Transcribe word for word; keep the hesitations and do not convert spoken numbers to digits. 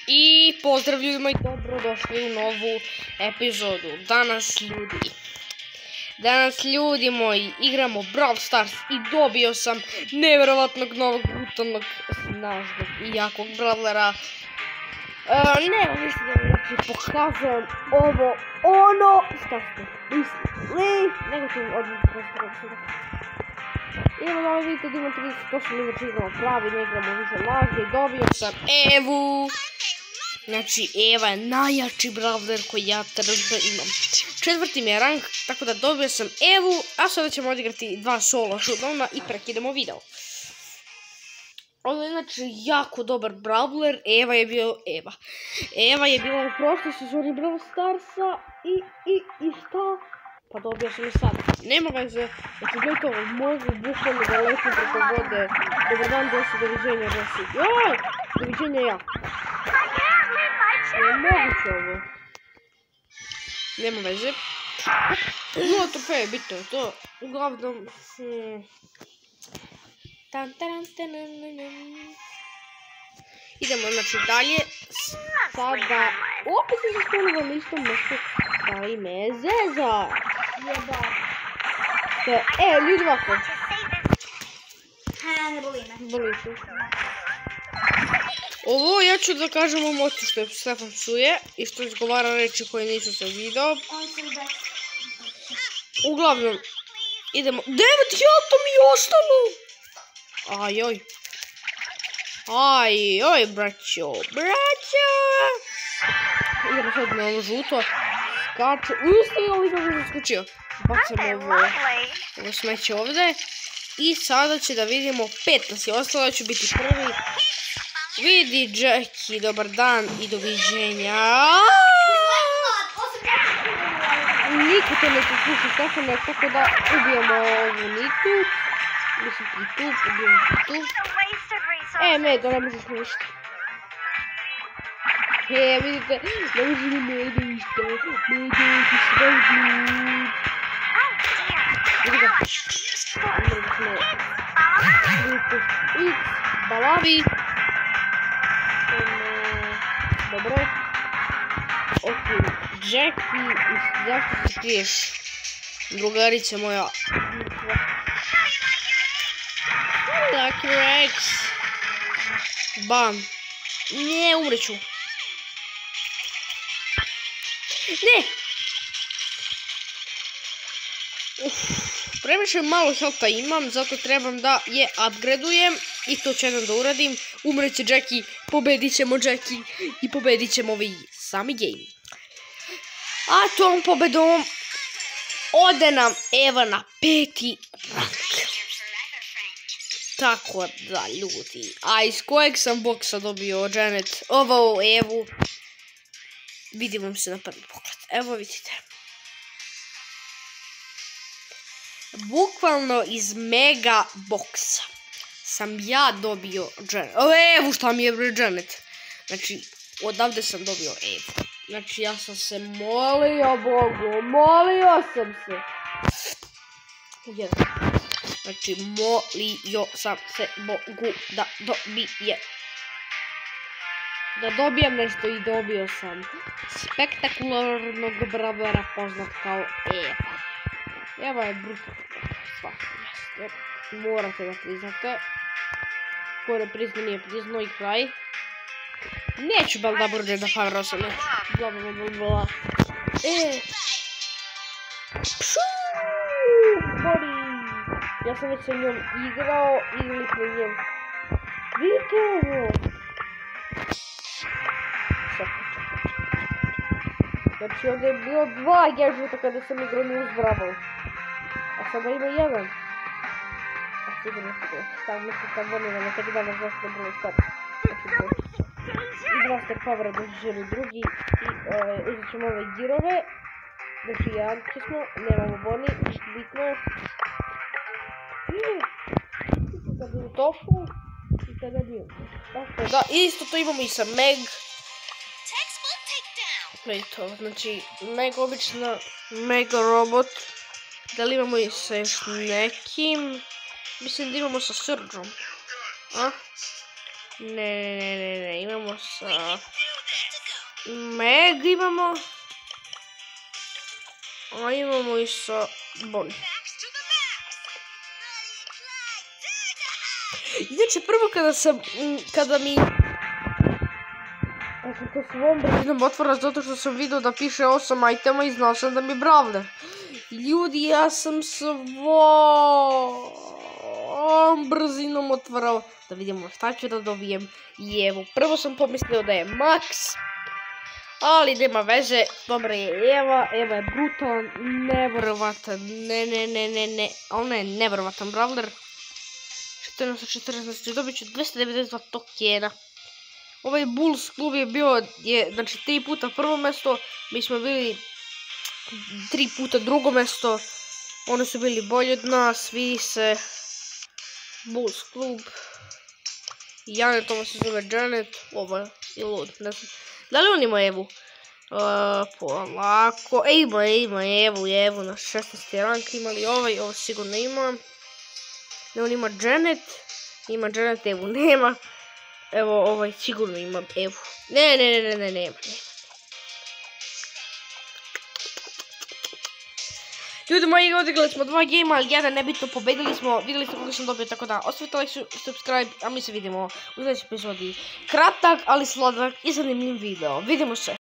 I pozdrav ljudima i dobrodošli u novu epizodu. Danas ljudi, danas ljudi moji igramo Brawl Stars i dobio sam nevjerovatnog novog brutalnog snažnog i jakog brawlera. Uh, ne, mislim da vam znači pokazujem ovo ono šta ste mislili, nego ću odmah pokazujem. Evo da vidite da imam trideset osam minuta, igramo pravi, ne igramo više lažne i dobio sam Evu. Znači Eva je najjači brawler koji ja trenutno imam. Četvrti mi je rank, tako da dobio sam Evu, a sada ćemo odigrati dva solo showdowna i prekidamo video. Ovo je znači jako dobar brawler, Eva je bio Eva. Eva je bila u prošloj sezoni Brawl Starsa i, i, i šta? Pa dobio sam i sad. Nema veze, znači gledajte ovo, mogu bukvalno da letim preko vode. Dobar dan, dosi, doviđenja, dosi. Joj, doviđenja ja. Ne moguće ovo. Nema veze. Nula trofeje, bitno je to. Uglavnom... Hmm. Tan, taran, tanan. Idemo znači dalje. Sada... Opet se zastavljamo na istom mjestu. Taj me zeza. E, ljudi ovako. Ne boli me. Boli se. Ovo ja ću da kažem u mostu što je Stefan psuje i što izgovara reči koje nisu se video. Uglavnom, idemo. Devet hilta mi je ostalo! Ajoj. Ajoj, braćo, braćo! Idemo sad na ono žuto. Skače. Ustavio li kako sam skočio. Bacam ovo, ovo smeće ovdje. I sada će da vidimo pet nas je ostalo, ja ću biti prvi. Vidi Jackie, dobar dan i doviđenja. Niku te ne posluša Stefane, tako da ubijemo ovu Niku. Mislim ti tu, ubijemo ti tu. E, Medo, ne možeš mi ništa. E, vidite, ne može mi Medo ništa. Medo, ti sve ubiju. Vidi ga. Vidite, X, balavi. Dobro. Ok, Jackie, zašto se kriješ? Drugarice moja. Lucky Rex. Bam. Ne, umreću. Ne! Uf, previše malo healtha imam, zato trebam da je upgradujem. I to ću jednom da uradim. Umreće Jackie, pobedit ćemo Jackie i pobedit ćemo ovaj sami game. A tom pobedom ode nam Eva na peti rank. Tako da ljudi. A iz kojeg sam boksa dobio Janet, ovo Evu. Vidimo se na prvi pogled. Evo vidite. Bukvalno iz mega boksa sam ja dobio Janet. O, Evu, šta mi je Janet? Znači, odavde sam dobio Evu. Znači, ja sam se molio Bogu, molio sam se. Jedan. Znači, molio sam se Bogu da dobije. Da dobijem nešto i dobio sam spektakularnog brawlera poznat kao Eva. Eva je brutalna. Morate da priznate. Ko ne prizna nije priznao i kraj. Neću bel da bude da power osam. Bla bla bla bla. E. Pšuuu. Boli. Ja sam već sa njom igrao. Igrali smo njem. Vidite ovo. Znači ovdje je bilo dva gadgeta kada sam igrao News Bravo. A sada ima jedan. A sigurno se to. Stav mislim kad vonimo na tek danas zašto je bilo start. I dva star powera da želi drugi. I uzet ćemo ove girove. Znači jedan smo, nemamo boni, ništa bitno. I kada je tofu. I kada nije. Tako da, isto to imamo i sa Meg. To, znači, mega obična, mega robot. Da li imamo i sa još nekim? Mislim da imamo sa Surgeom. A? Ne, ne, ne, ne, imamo sa... Meg imamo. A imamo i sa Bonnie. Inače, prvo kada sam, kada mi... Ja sam to svom brzinom otvora zato što sam vidio da piše osam itema i znao sam da mi je Brawler. Ljudi, ja sam svom brzinom otvarao. Da vidimo šta ću da dobijem. I evo, prvo sam pomislio da je Max. Ali nema veze, dobra je Eva, Eva je brutalan, nevjerovatan, ne, ne, ne, ne, ne, ona je nevjerovatan Brawler. četrnaest četrnaest, dobit ću dvesta devedeset dva tokena. Ovaj Bulls klub je bio, je, znači, tri puta prvo mjesto, mi smo bili tri puta drugo mjesto, oni su bili bolji od nas, vidi se, Bulls klub. Janet, ovo se zove Janet, ovo je lud, ne znam. Da li on ima Evu? Uh, polako, e, ima, ima Evu, Evu na šesnaesti rank, ima li ovaj, ovo sigurno ima. Ne, on ima Janet, ima Janet, Evu nema. Evo, ovaj sigurno ima Evu. Ne, ne, ne, ne, ne, nema. Ljudi moji, odigrali smo dva gejma, ali jedan nebitno, pobedili smo, vidjeli ste koga sam dobio, tako da ostavite like, subscribe, a mi se vidimo u sljedećoj epizodi. Kratak, ali sladak i zanimljiv video. Vidimo se.